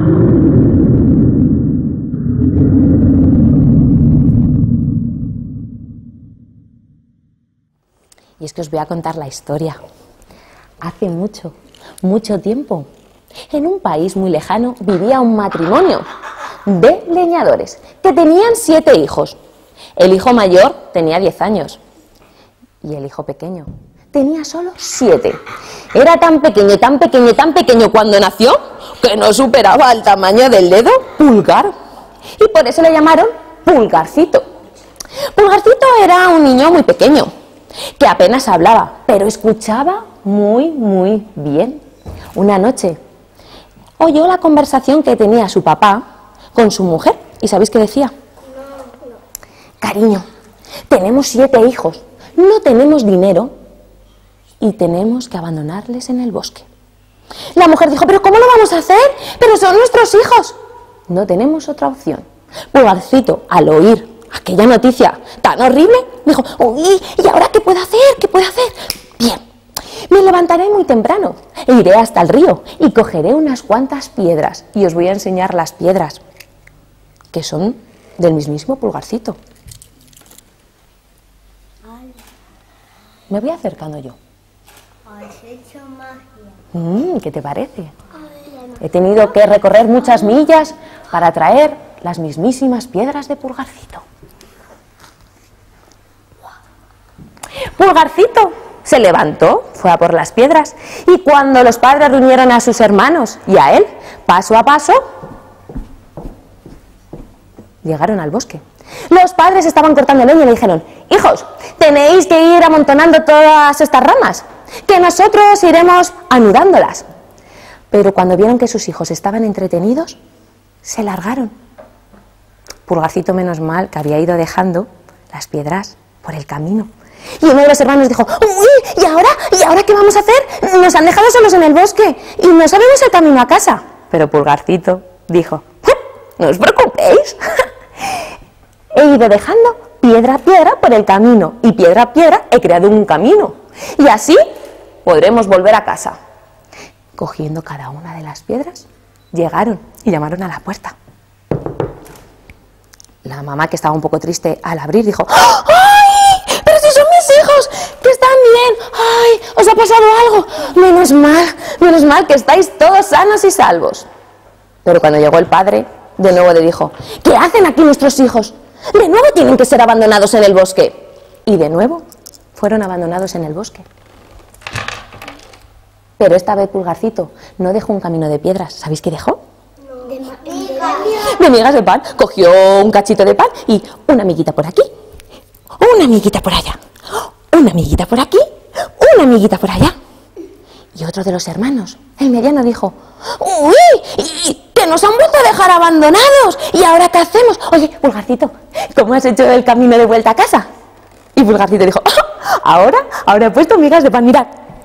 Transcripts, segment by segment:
Y es que os voy a contar la historia. Hace mucho, mucho tiempo, en un país muy lejano vivía un matrimonio de leñadores que tenían 7 hijos. El hijo mayor tenía 10 años y el hijo pequeño tenía solo 7. Era tan pequeño, tan pequeño, tan pequeño cuando nació que no superaba el tamaño del dedo pulgar. Y por eso le llamaron Pulgarcito. Pulgarcito era un niño muy pequeño, que apenas hablaba, pero escuchaba muy, muy bien. Una noche oyó la conversación que tenía su papá con su mujer. ¿Y sabéis qué decía? Cariño, tenemos 7 hijos, no tenemos dinero y tenemos que abandonarles en el bosque. La mujer dijo, ¿pero cómo lo vamos a hacer? Pero son nuestros hijos. No tenemos otra opción. Pulgarcito, al oír aquella noticia tan horrible, dijo, uy, ¿y ahora qué puedo hacer? ¿Qué puedo hacer? Bien, me levantaré muy temprano e iré hasta el río y cogeré unas cuantas piedras y os voy a enseñar las piedras que son del mismísimo Pulgarcito. Me voy acercando yo. Has hecho magia. ¿Qué te parece? He tenido que recorrer muchas millas para traer las mismísimas piedras de Pulgarcito. Pulgarcito se levantó, fue a por las piedras, y cuando los padres reunieron a sus hermanos y a él, paso a paso, llegaron al bosque. Los padres estaban cortando leña y le dijeron, hijos, tenéis que ir amontonando todas estas ramas, que nosotros iremos anudándolas. Pero cuando vieron que sus hijos estaban entretenidos, se largaron. Pulgarcito, menos mal, que había ido dejando las piedras por el camino. Y uno de los hermanos dijo, uy, ¿y ahora qué vamos a hacer? Nos han dejado solos en el bosque y no sabemos el camino a casa. Pero Pulgarcito dijo, no os preocupéis. He ido dejando piedra a piedra por el camino y piedra a piedra he creado un camino. Y así podremos volver a casa. Cogiendo cada una de las piedras, llegaron y llamaron a la puerta. La mamá, que estaba un poco triste al abrir, dijo, ¡ay! ¡Pero si son mis hijos! ¡Que están bien! ¡Ay! ¿Os ha pasado algo? Menos mal que estáis todos sanos y salvos. Pero cuando llegó el padre, de nuevo le dijo, ¿qué hacen aquí nuestros hijos? De nuevo tienen que ser abandonados en el bosque. Y de nuevo fueron abandonados en el bosque. Pero esta vez Pulgarcito no dejó un camino de piedras. ¿Sabéis qué dejó? De migas de pan. Cogió un cachito de pan y una amiguita por aquí, una amiguita por allá, una amiguita por aquí, una amiguita por allá. Y otro de los hermanos, el mediano, dijo, ¡uy! ¡Que nos han vuelto a dejar abandonados! ¿Y ahora qué hacemos? Oye, Pulgarcito, ¿cómo has hecho el camino de vuelta a casa? Y Pulgarcito dijo, ahora he puesto migas de pan, mirad.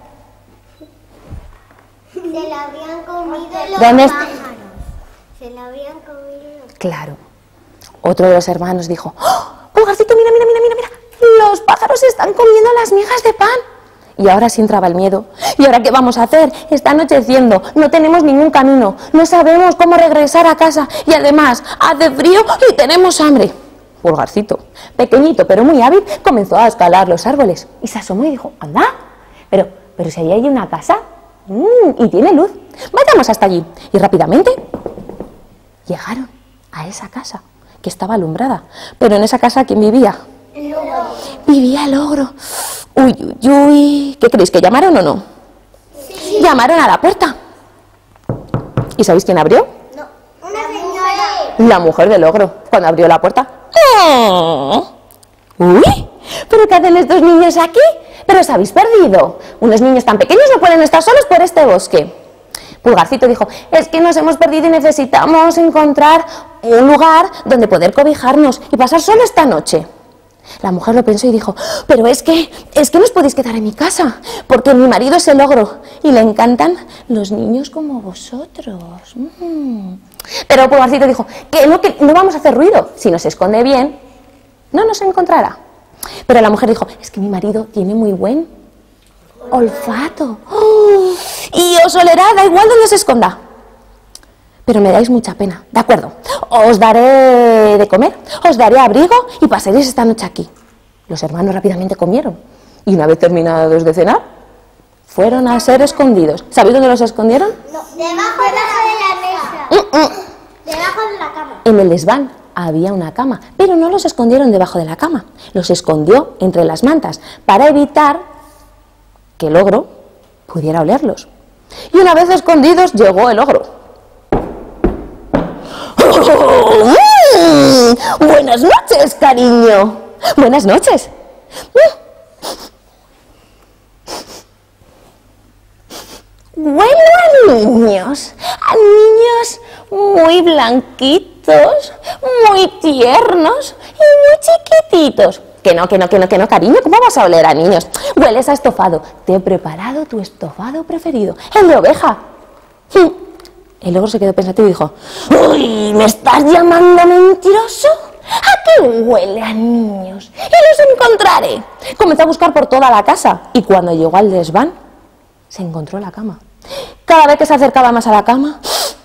Se la habían comido los ¿Dónde está? pájaros. Se la habían comido. Claro. Otro de los hermanos dijo, Pulgarcito, mira, los pájaros están comiendo las migas de pan. Y ahora sí entraba el miedo. ¿Y ahora qué vamos a hacer? Está anocheciendo, no tenemos ningún camino, no sabemos cómo regresar a casa y además hace frío y tenemos hambre. Pulgarcito, pequeñito pero muy hábil, comenzó a escalar los árboles y se asomó y dijo, anda, pero si ahí hay una casa y tiene luz, vayamos hasta allí. Y rápidamente llegaron a esa casa que estaba alumbrada. Pero en esa casa, ¿quién vivía? El ogro. Vivía el ogro. Uy. ¿Qué creéis? ¿Que llamaron o no? Sí. Llamaron a la puerta. ¿Y sabéis quién abrió? No. Una señora. La mujer del ogro. Cuando abrió la puerta. ¡Oh! ¡Uy! ¿Pero qué hacen estos niños aquí? ¿Pero os habéis perdido? Unos niños tan pequeños no pueden estar solos por este bosque. Pulgarcito dijo, es que nos hemos perdido y necesitamos encontrar un lugar donde poder cobijarnos y pasar solo esta noche. La mujer lo pensó y dijo, pero es que no os podéis quedar en mi casa, porque mi marido es el ogro y le encantan los niños como vosotros. Pero Pulgarcito dijo, que no vamos a hacer ruido, si nos esconde bien, no nos encontrará. Pero la mujer dijo, es que mi marido tiene muy buen olfato y os olerá, da igual donde se esconda. pero me dais mucha pena. De acuerdo, os daré de comer, os daré abrigo y pasaréis esta noche aquí. Los hermanos rápidamente comieron y una vez terminados de cenar, fueron a ser escondidos. ¿Sabéis dónde los escondieron? No, debajo de la mesa. Debajo de la cama. En el desván había una cama, pero no los escondieron debajo de la cama. Los escondió entre las mantas para evitar que el ogro pudiera olerlos. Y una vez escondidos llegó el ogro. Buenas noches, cariño. Buenas noches. Bueno, a niños muy blanquitos, muy tiernos y muy chiquititos. Que no, cariño, ¿cómo vas a oler a niños? Hueles a estofado. Te he preparado tu estofado preferido, el de oveja. El ogro se quedó pensativo y dijo, uy, ¿me estás llamando mentiroso? ¿A qué huele a niños? Y los encontraré. Comenzó a buscar por toda la casa y cuando llegó al desván, se encontró la cama. Cada vez que se acercaba más a la cama,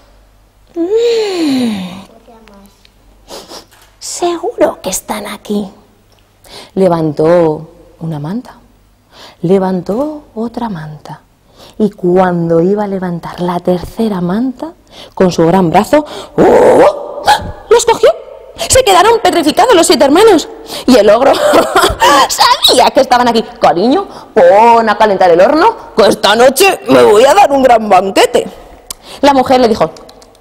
seguro que están aquí. Levantó una manta, levantó otra manta y cuando iba a levantar la tercera manta, con su gran brazo, ¡oh!, los cogió. Se quedaron petrificados los 7 hermanos y el ogro sabía que estaban aquí. Cariño, pon a calentar el horno, que esta noche me voy a dar un gran banquete. La mujer le dijo,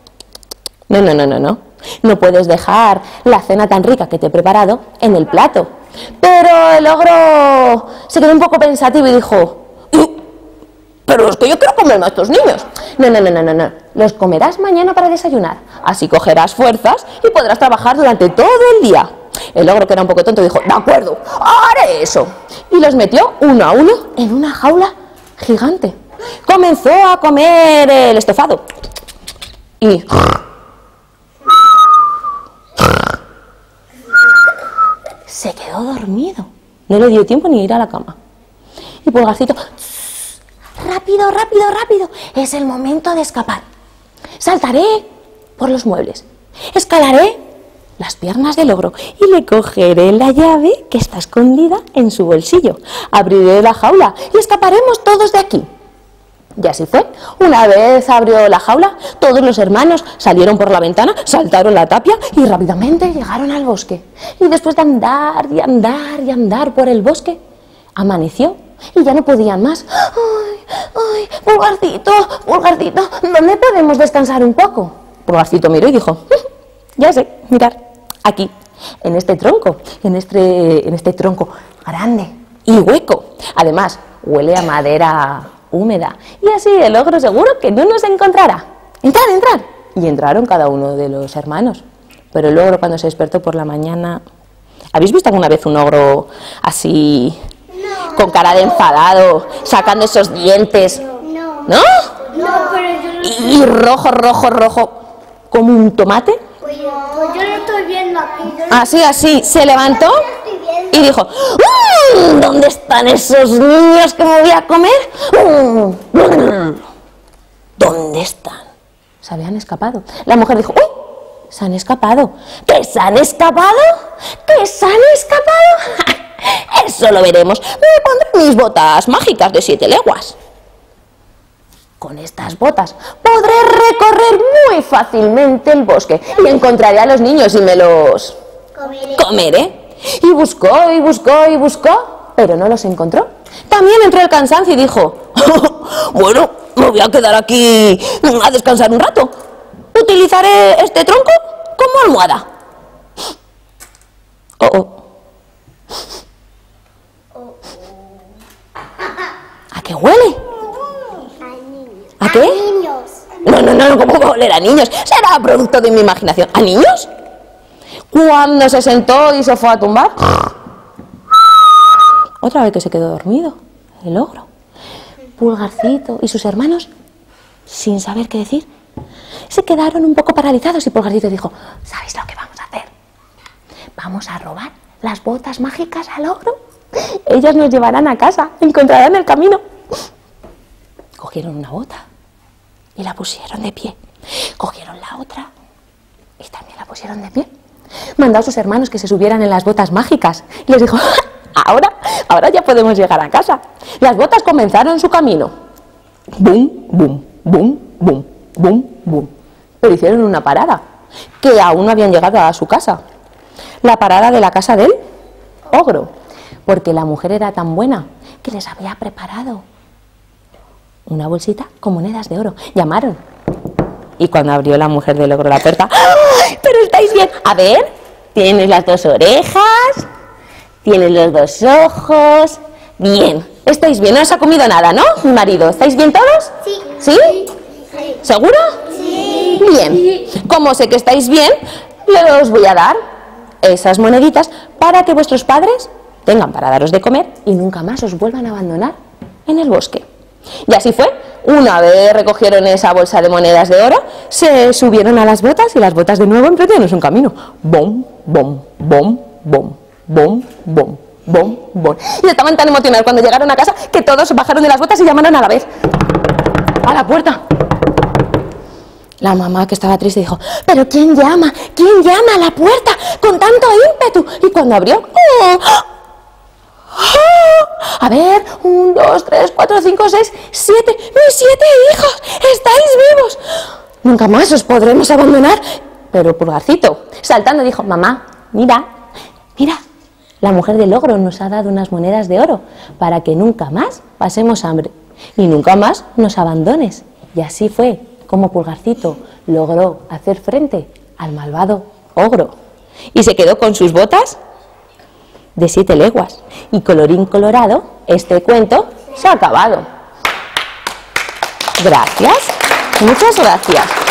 no puedes dejar la cena tan rica que te he preparado en el plato. Pero el ogro se quedó un poco pensativo y dijo, pero es que yo quiero comerme a estos niños. No, los comerás mañana para desayunar, así cogerás fuerzas y podrás trabajar durante todo el día. El ogro, que era un poco tonto, dijo, de acuerdo, haré eso. Y los metió uno a uno en una jaula gigante. Comenzó a comer el estofado y se quedó dormido. No le dio tiempo ni ir a la cama. Y Pulgarcito, rápido, es el momento de escapar. Saltaré por los muebles, escalaré las piernas del ogro y le cogeré la llave que está escondida en su bolsillo. Abriré la jaula y escaparemos todos de aquí. Y así fue. Una vez abrió la jaula, todos los hermanos salieron por la ventana, saltaron la tapia y rápidamente llegaron al bosque. Y después de andar y andar por el bosque, amaneció y ya no podían más. ¡Ay, Pulgarcito, ¿dónde podemos descansar un poco? Pulgarcito miró y dijo, ya sé, mirad, aquí, en este tronco grande y hueco. Además, huele a madera húmeda y así el ogro seguro que no nos encontrará. Entrad. Y entraron cada uno de los hermanos. Pero el ogro, cuando se despertó por la mañana... ¿Habéis visto alguna vez un ogro así, con cara de enfadado, sacando esos dientes? ¿No? Pero yo no. Y rojo, como un tomate. Pues yo lo estoy viendo aquí. Así, se levantó y dijo, ¿dónde están esos niños que me voy a comer? ¿Dónde están? Se habían escapado. La mujer dijo, ¡uy! Se han escapado. ¿Que se han escapado? Eso lo veremos. Me pondré mis botas mágicas de 7 leguas. Con estas botas podré recorrer muy fácilmente el bosque y encontraré a los niños y me los comeré. Y buscó, pero no los encontró. También entró el cansancio y dijo, bueno, me voy a quedar aquí a descansar un rato. Utilizaré este tronco como almohada. ¿A qué huele? ¿A qué? Niños. No, ¿cómo va a oler a niños? Será producto de mi imaginación. ¿A niños? Cuando se sentó y se fue a tumbar, otra vez que se quedó dormido, el ogro. Pulgarcito y sus hermanos, sin saber qué decir, se quedaron un poco paralizados y Pulgarcito dijo, ¿sabéis lo que vamos a hacer? Vamos a robar las botas mágicas al ogro. Ellas nos llevarán a casa, encontrarán el camino. Cogieron una bota y la pusieron de pie. Cogieron la otra y también la pusieron de pie. Mandó a sus hermanos que se subieran en las botas mágicas y les dijo, ahora ya podemos llegar a casa. Las botas comenzaron su camino. Bum, bum, bum, bum, bum, bum. Pero hicieron una parada, que aún no habían llegado a su casa. La parada de la casa del ogro, porque la mujer era tan buena que les había preparado una bolsita con monedas de oro. Llamaron. Y cuando abrió la mujer del ogro la puerta, ¡ay, pero estáis bien! A ver, tienes las dos orejas, tienes los dos ojos. Bien, estáis bien, no os ha comido nada, ¿no? Mi marido, ¿estáis bien todos? Sí. ¿Sí? Sí. ¿Seguro? Sí. Bien. Como sé que estáis bien, os voy a dar esas moneditas para que vuestros padres tengan para daros de comer y nunca más os vuelvan a abandonar en el bosque. Y así fue. Una vez recogieron esa bolsa de monedas de oro, se subieron a las botas y las botas de nuevo emprendieron su camino. Bom, bom, bom, bom, bom, bom, bom, bom. Y estaban tan emocionados cuando llegaron a casa que todos bajaron de las botas y llamaron a la vez a la puerta. La mamá, que estaba triste, dijo, ¿pero quién llama? ¿Quién llama a la puerta con tanto ímpetu? Y cuando abrió, ¡oh! A ver, 1, 2, 3, 4, 5, 6, 7, ¡mis 7 hijos! ¡Estáis vivos! Nunca más os podremos abandonar. Pero Pulgarcito, saltando, dijo, mamá, mira, la mujer del ogro nos ha dado unas monedas de oro para que nunca más pasemos hambre y nunca más nos abandones. Y así fue como Pulgarcito logró hacer frente al malvado ogro. Y se quedó con sus botas de 7 leguas. Y colorín colorado, este cuento se ha acabado. Gracias, muchas gracias.